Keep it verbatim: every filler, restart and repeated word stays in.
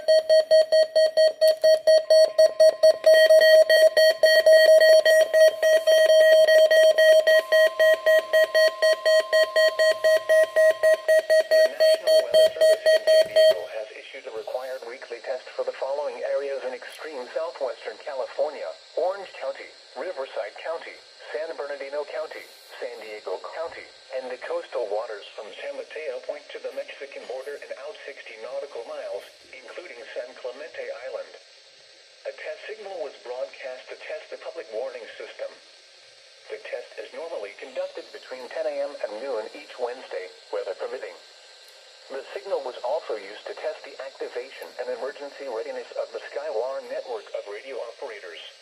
Southwestern California, Orange County, Riverside County, San Bernardino County, San Diego County, and the coastal waters from San Mateo Point to the Mexican border and out sixty nautical miles, including San Clemente Island. A test signal was broadcast to test the public warning system. The test is normally conducted between ten A M and noon each Wednesday, weather permitting. The signal was also used to test the activation and emergency readiness of the Skywar network of radio operators.